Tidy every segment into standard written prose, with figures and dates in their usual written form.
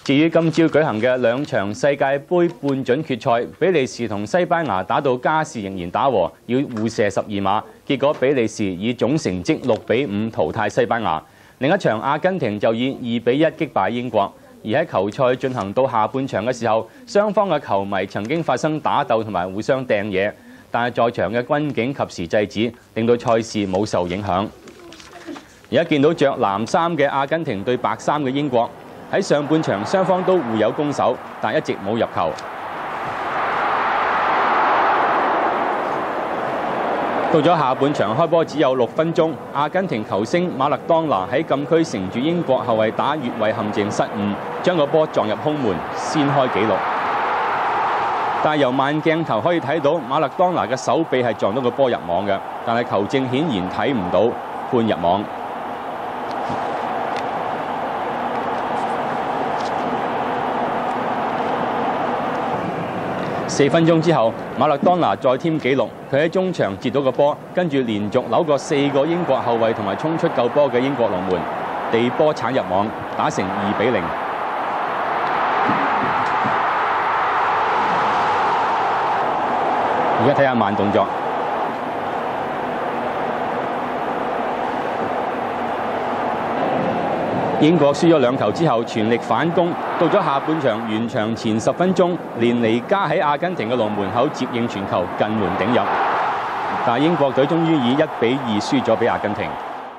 至於今朝舉行嘅兩場世界盃半準決賽，比利時同西班牙打到加時仍然打和，要互射12碼，結果比利時以總成績6比5淘汰西班牙。另一場阿根廷就以2比1擊敗英國。而喺球賽進行到下半場嘅時候，雙方嘅球迷曾經發生打鬥同埋互相掟嘢，但係在場嘅軍警及時制止，令到賽事冇受影響。而家見到着藍衫嘅阿根廷對白衫嘅英國，喺上半場雙方都互有攻守，但一直冇入球。到咗下半場開波只有6分鐘，阿根廷球星馬勒當拿喺禁區乘住英國後衛打越位陷阱失誤，將個波撞入空門，先開紀錄。但係由慢鏡頭可以睇到馬勒當拿嘅手臂係撞到個波入網嘅，但係球證顯然睇唔到，判入網。4分鐘之後，馬勒當拿再添紀錄，佢喺中場截到個波，跟住連續扭過4個英國後衛同埋衝出救波嘅英國龍門，地波鏟入網，打成2比0。而家睇下慢動作。英國輸咗2球之後，全力反攻。到咗下半場完場前10分鐘，連尼加喺阿根廷嘅龍門口接應傳球，近門頂入。但係英國隊終於以1比2輸咗俾阿根廷。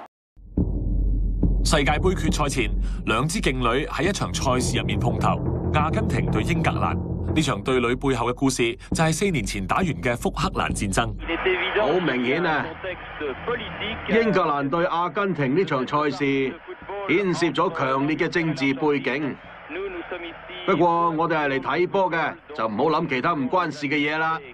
世界盃決賽前，兩支勁旅喺一場賽事入面碰頭，阿根廷對英格蘭。呢場對壘背後嘅故事就係4年前打完嘅福克蘭戰爭。 好明顯啊！英格蘭對阿根廷呢場賽事牽涉咗強烈嘅政治背景。不過我哋係嚟睇波嘅，就唔好諗其他唔關事嘅嘢啦。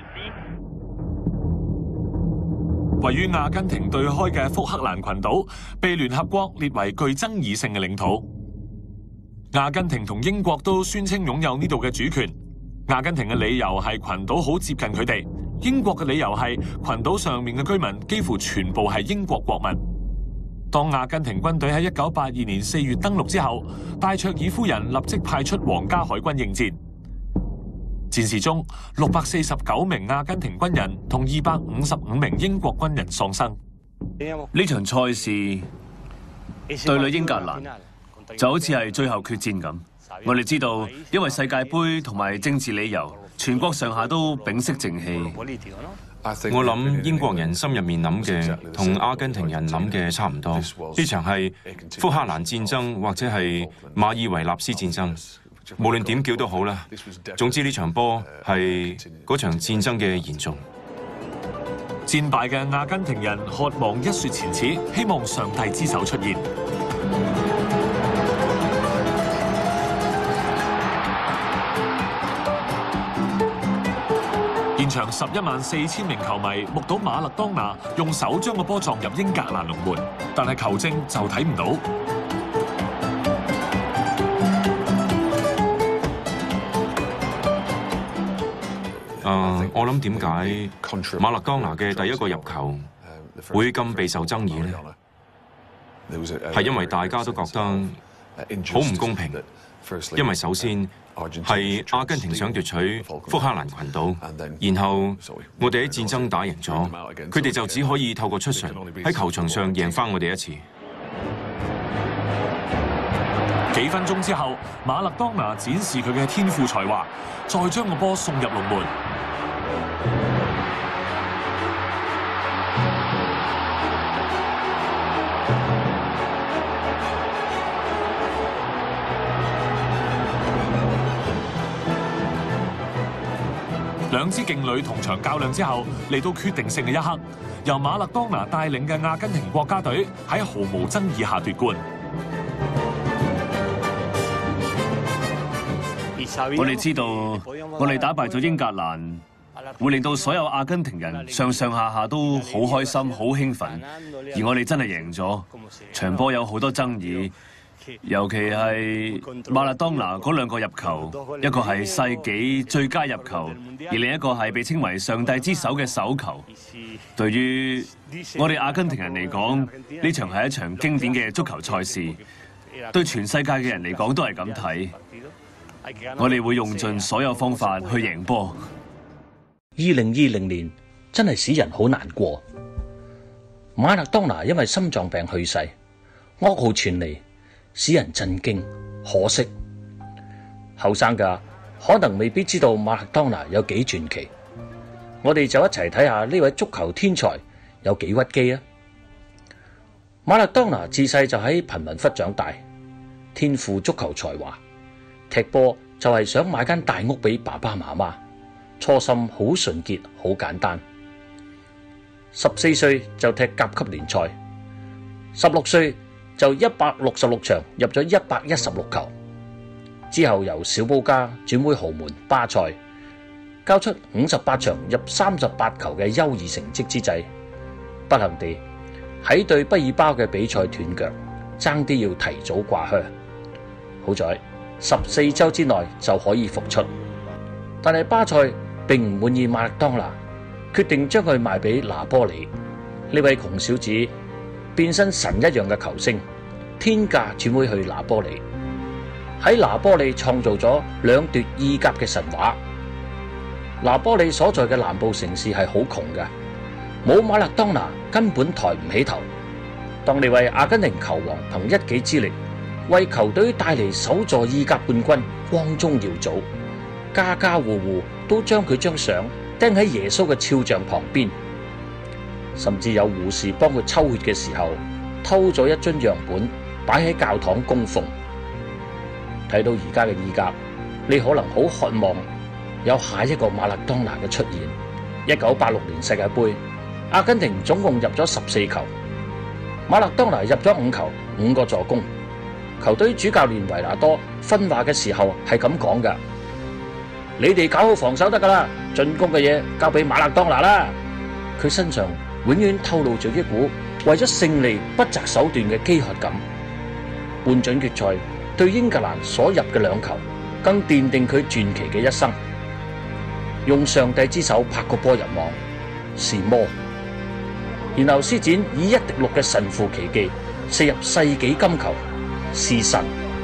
位於阿根廷對開嘅福克蘭群島，被聯合國列為具爭議性嘅領土。阿根廷同英國都宣稱擁有呢度嘅主權。阿根廷嘅理由係群島好接近佢哋，英國嘅理由係群島上面嘅居民幾乎全部係英國國民。當阿根廷軍隊喺1982年4月登陸之後，戴卓爾夫人立即派出皇家海軍應戰。戰事中，649名阿根廷軍人同255名英國軍人喪生。 呢場賽事對壘英格蘭就好似係最後決戰咁。我哋知道，因為世界盃同埋政治理由，全國上下都屏息靜氣。 我諗英國人心入面諗嘅同阿根廷人諗嘅差唔多。呢場係福克蘭戰爭或者係馬爾維納斯戰爭，無論點叫都好啦。總之呢場波係嗰場戰爭嘅延續。 戰敗嘅阿根廷人渴望一雪前恥，希望上帝之手出現。現場114000名球迷目睹馬勒當拿用手將個波撞入英格蘭龍門，但係球證就睇唔到。 我諗點解馬勒當拿嘅第一個入球會咁備受爭議呢？係因為大家都覺得好唔公平，因為首先係阿根廷想奪取福克蘭群島，然後我哋喺戰爭打贏咗，佢哋就只可以透過出場喺球場上贏返我哋一次。 幾分鐘之後，馬勒當拿展示佢嘅天賦才華，再將個波送入龍門。兩支勁旅同場較量之後，嚟到決定性嘅一刻，由馬勒當拿帶領嘅阿根廷國家隊喺毫無爭議下奪冠。 我哋知道，我哋打敗咗英格蘭，會令到所有阿根廷人上上下下都好開心、好興奮。而我哋真係贏咗，場波有好多爭議。尤其係馬勒當拿嗰2個入球，一個係世紀最佳入球，而另一個係被稱為上帝之手嘅手球。對於我哋阿根廷人嚟講，呢場係一場經典嘅足球賽事， 對全世界嘅人嚟講都係咁睇。我哋會用盡所有方法去贏波。 2020年真係使人好難過。馬勒當拿因為心臟病去世，噩耗傳嚟，使人震驚。可惜，後生嘅可能未必知道馬勒當拿有幾傳奇。我哋就一齊睇下呢位足球天才有幾屈機啊！馬勒當拿自細就喺貧民窟長大，天賦足球才華，踢波就係想買間大屋俾爸爸媽媽，初心好純潔，好簡單。14歲就踢甲級聯賽，16歲就166場入咗116球，之後由小保加轉會豪門巴塞，交出58場入38球嘅優異成績之際，不幸地喺對畢爾包嘅比賽斷腳，爭啲要提早掛靴。好在14週之內就可以復出，但係巴塞並唔滿意馬勒當拿，決定將佢賣俾拿波里。呢位窮小子變身神一樣嘅球星，天價轉會去拿波里，喺拿波里創造咗2奪意甲嘅神話。拿波里所在嘅南部城市係好窮嘅，冇馬勒當拿根本抬唔起頭。當呢位阿根廷球王憑一己之力為球隊帶嚟首座意甲冠軍，光宗耀祖，家家戶戶都將佢張相釘喺耶穌嘅肖像旁邊，甚至有護士幫佢抽血嘅時候偷咗一樽樣本擺喺教堂供奉。睇到而家嘅意甲，你可能好渴望有下一個馬勒當拿嘅出現。1986年世界盃，阿根廷總共入咗14球，馬勒當拿入咗5球，5個助攻。球隊主教練維拿多訓話嘅時候係咁講㗎：你哋搞好防守得㗎啦，進攻嘅嘢交俾馬勒當拿啦。佢身上永遠透露着一股為咗勝利不擇手段嘅飢渴感。半準決賽對英格蘭所入嘅2球，更奠定佢傳奇嘅一生。用上帝之手拍個波入網是魔，然後施展以1敵6嘅神乎其技射入世紀金球是神。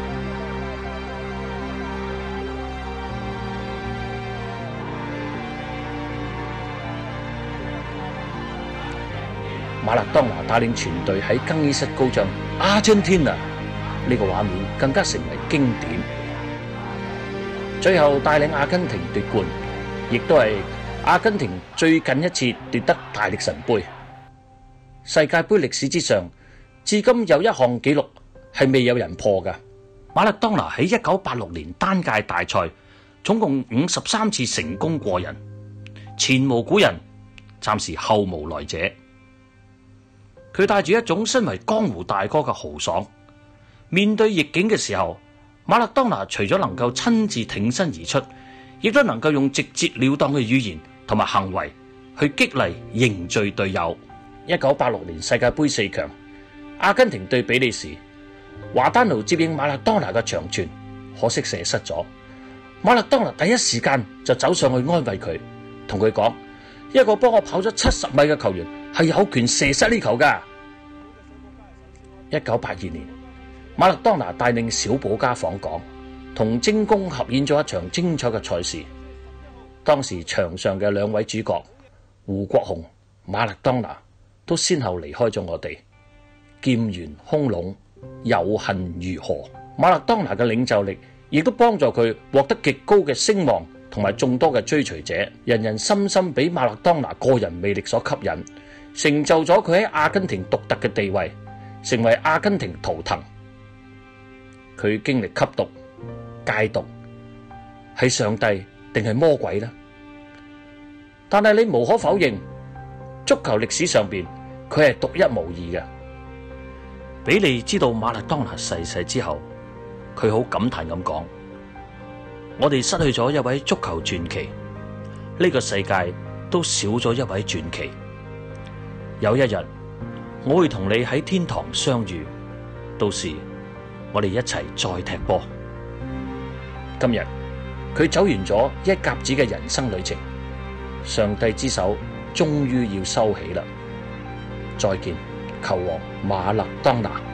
馬勒當拿帶領全隊喺更衣室高唱阿根廷啊，呢個畫面更加成為經典。最後帶領阿根廷奪冠，亦都係阿根廷最近一次奪得大力神杯。世界盃歷史之上，至今有一項紀錄係未有人破㗎。馬勒當拿喺1986年單屆大賽總共53次成功過人，前無古人，暫時後無來者。佢帶住一種身為江湖大哥嘅豪爽，面對逆境嘅時候，馬勒當拿除咗能夠親自挺身而出，亦都能夠用直截了當嘅語言同埋行為去激勵凝聚隊友。1986年世界盃4強，阿根廷對比利時，華丹奴接應馬勒當拿嘅長傳，可惜射失咗。馬勒當拿第一時間就走上去安慰佢，同佢講：一個幫我跑咗70米嘅球員係有權射失呢球㗎。1982年，馬勒當拿帶領小保加訪港，同精工合演咗一場精彩嘅賽事。當時場上嘅2位主角胡國雄、馬勒當拿都先後離開咗我哋。劍緣洶湧，有恨如何？馬勒當拿嘅領袖力亦都幫助佢獲得極高嘅聲望同埋眾多嘅追隨者，人人深深俾馬勒當拿個人魅力所吸引，成就咗佢喺阿根廷獨特嘅地位，成為阿根廷圖騰。佢經歷吸毒、戒毒，係上帝定係魔鬼呢？但係你無可否認，足球歷史上邊佢係獨一無二嘅。比利知道馬勒當拿逝世之後，佢好感嘆咁講：我哋失去咗一位足球傳奇，呢個世界都少咗一位傳奇。有一日，我會同你喺天堂相遇，到時我哋一齊再踢波。今日佢走完咗一甲子嘅人生旅程，上帝之手終於要收起啦。再見，球王馬勒當拿。